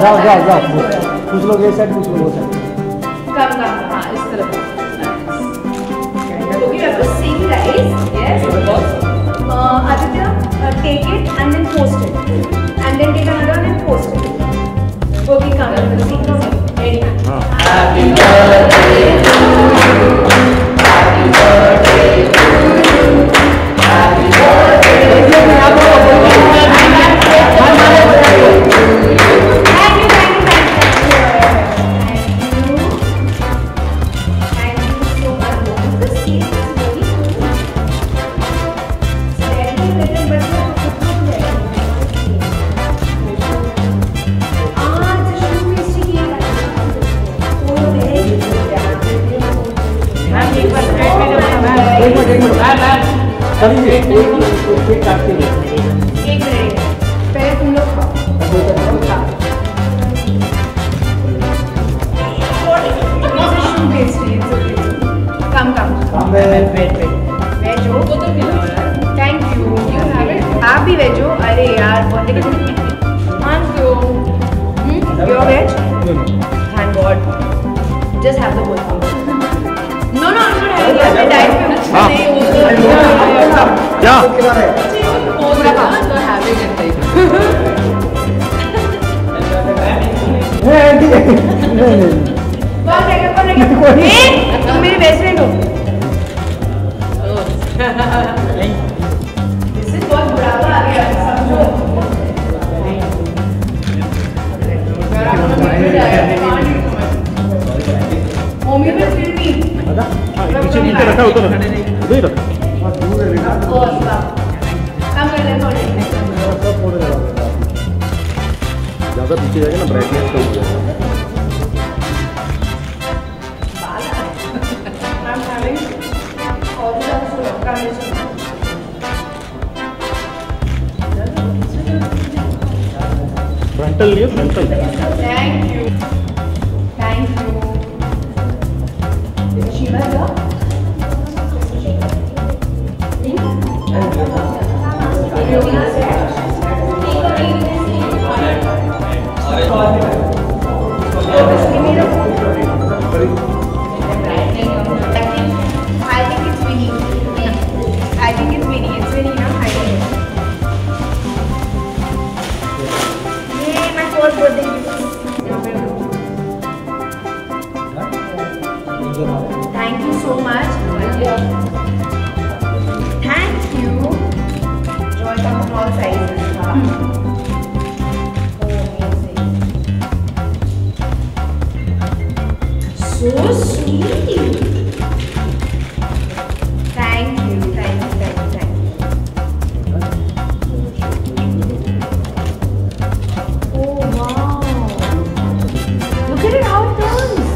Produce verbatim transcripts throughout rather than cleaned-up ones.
जाओ जाओ जाओ कुछ लोग ये साइड कुछ लोग वो साइड कम कम हाँ इस तरफ okay you have to sing guys yes uh, Aditya uh, take it and then post it and then take another one and post it okay come on sing ready happy birthday to you happy birthday to you happy birthday to you एक minute काटते हैं एक minute पहले तुम लोग खाओ कम कम वेजो thank you आप भी वेजो अरे यार बहुत thank you your veg thank God just have the both no no I am not having diet नहीं क्या पूरा खा तो हैविंग इट कौन रहेगा कौन रहेगा ए तुम मेरे बेस्ट फ्रेंड हो दिस इज बहुत बुढ़ापा आ गया समझो मम्मी में फिर भी नीचे नीचे रखा उधर उधर ही रखा काम कर ले थोड़े ज़्यादा पीछे जाएगा ना ब्राइटनेस कम हो जाएगा फ्रंटल लियो frontal thank you thank you Shiva जा Thank you so much. Thank you. Joy comes in all sizes. Oh, amazing. So sweet. Thank you. Thank you. Thank you. Thank you. Oh wow. Look at it how it turns.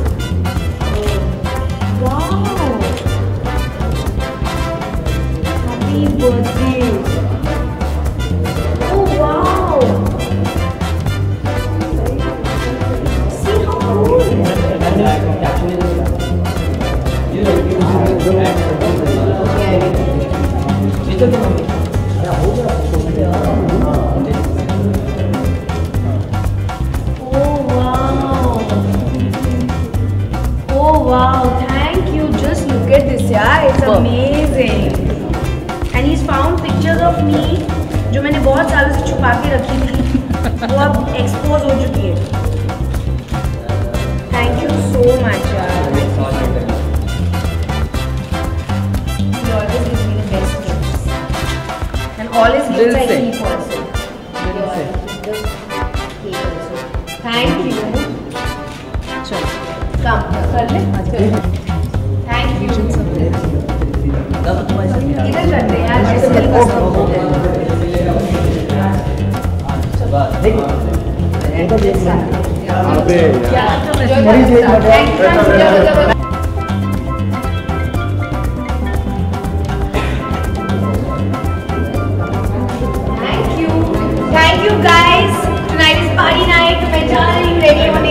Wow! Happy birthday! Oh wow! See how cool! Oh wow! Oh wow! Thank you. Just look at this, yeah. It's amazing. And he's found pictures of me जो मैंने बहुत सालों से छुपा के रखी थी वो अब एक्सपोज हो चुकी है. Thank you so much, यार. He always gives me the best gifts. And all his gifts I keep also. Thank you. Come, कर ले. Thank you. इधर करते हैं यार. Thank you. Thank you guys. Tonight is party night. मैं जा रही हूँ ready होने.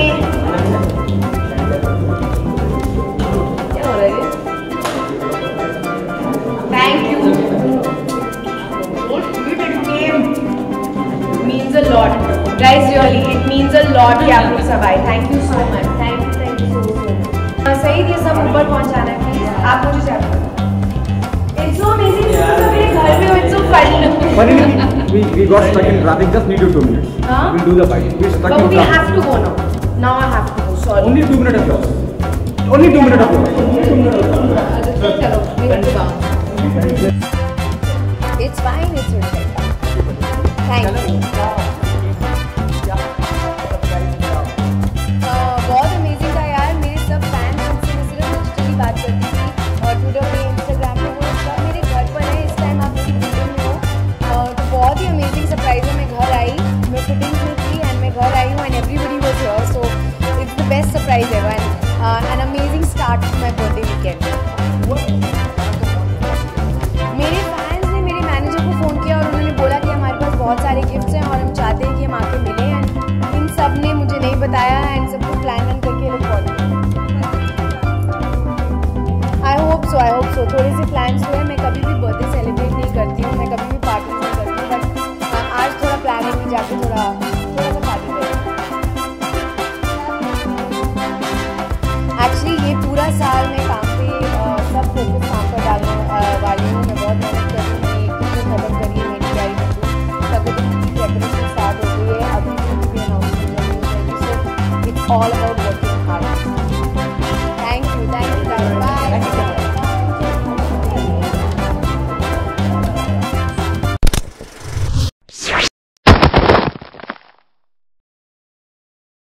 Thank you. So sweet it came. Means a lot. Guys, really, it means a lot कि आप लोग सब आए. Thank you so much. Thank you, thank you so so much. Saeed ये सब ऊपर पहुंचाना है प्लीज. आप मुझे जाओ. It's so amazing. सब मेरे घर में हो. It's so fun. Funny, we we got stuck in traffic. Just need you two minutes. Huh? We'll do the bite. We're stuck But in we traffic. have to go now. Now I have to go. Sorry. Only two minutes of yours. Only two minutes of yours. Only two minutes of yours. चलो, we have to bounce. It's fine. It's okay. Thank you. बहुत amazing था यार. मेरे सब fans हमसे मैं सिर्फ digitally बात करती थी और ट्विटर पे इंस्टाग्राम पे वो सब मेरे घर पर है. इस टाइम आप मेरी वीडियो में हो. तो बहुत ही अमेजिंग सरप्राइज है. मैं घर आई, मैं फिटिंग्स में थी एंड मैं घर आई हूँ and everybody was here. So it's the best surprise ever and an amazing start to my birthday weekend. मेरे फैंस ने मेरे मैनेजर को फ़ोन किया और उन्होंने बोला कि हमारे पास बहुत सारे गिफ्ट्स हैं और हम चाहते हैं कि हम आके मिलें. एंड इन सब ने मुझे नहीं बताया एंड सबको प्लान वैन करके लोग कॉल किया. I hope so I hope so थोड़े से प्लान्स